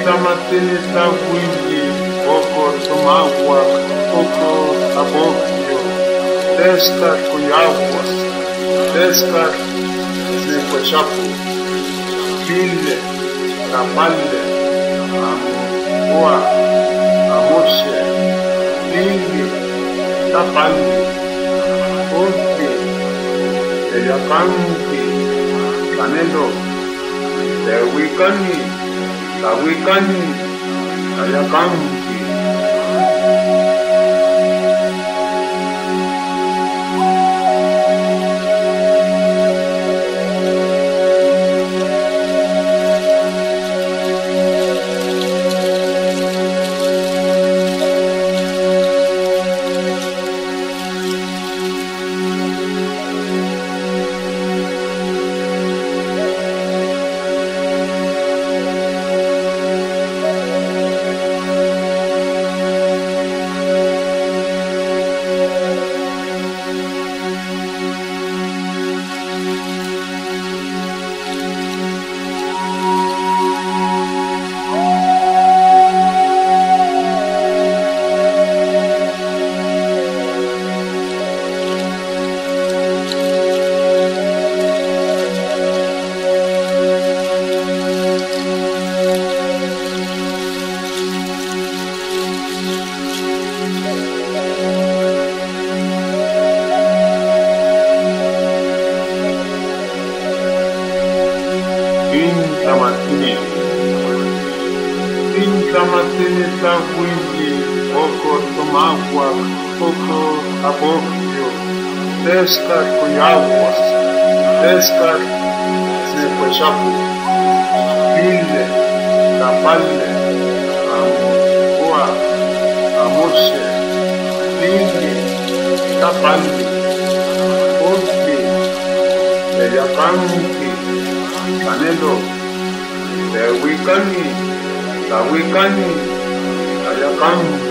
Matenta wingi, oko tomagua, oko abogio, pesca cuyagua, pesca de cochapo, pile, rapale, amoa, amoshe, lingi, tapali, orque, eyacanti, canelo, wikani, la wikani, ayacanti. Matene sa wingi, oko tomagua, oko abogio, pesca cuyagua, pesca de cochapo, pile, tapale, amoa, amoshe, lingi, tapale, orque, eyacanti, canelo, wikani, la wikani, ayacanti.